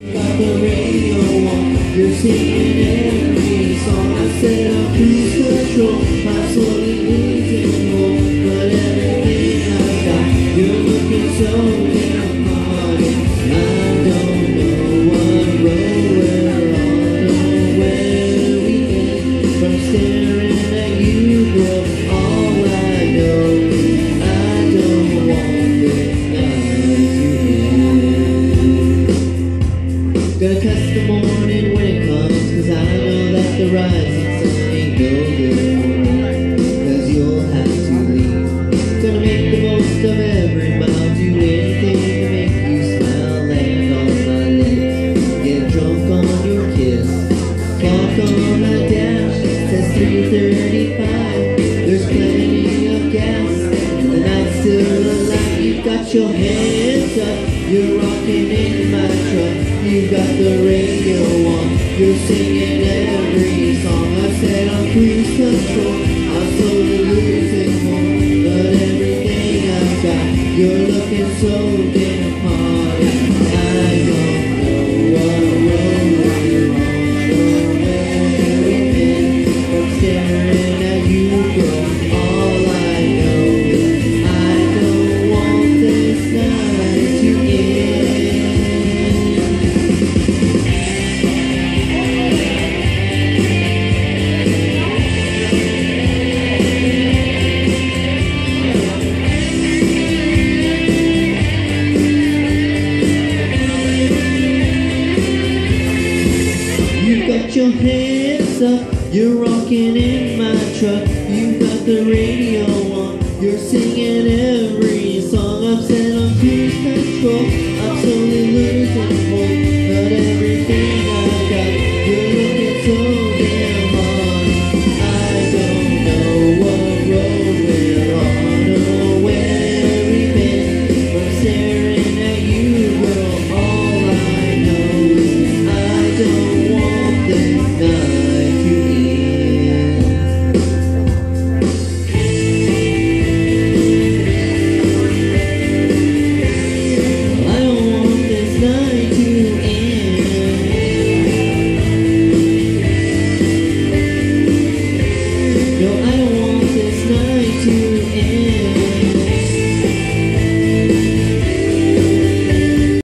Got the radio on, you're singing every song. I said I'm cruise control, I'm slowly losing hope. But everything I got, you're looking so damn hard. And I don't know what road we're on or where we end. From staring at you, girl, all I know is I don't want this night to end. Gonna catch the morning when it comes, 'cause I know that the rising sun ain't no good for me, 'cause you'll have to leave. Gonna make the most of every mile, do anything to make you smile, land on my lips, get drunk on your kiss. Clock on the dash says 3:35, there's plenty of gas, and the night's still alive. You've got your hands up, you're rocking in my truck. You've got the radio on, you're singing every song. I said I'm cruise control, I'm slowly losing hope. But everything I've got, you're looking so damn hard. And I don't know what road we're on or where we've been. From staring at you, girl, all I know is I don't want this night to end. You've got your hands up, you're rocking in my truck. You've got the radio on, you're singing every song. I'm set on cruise control,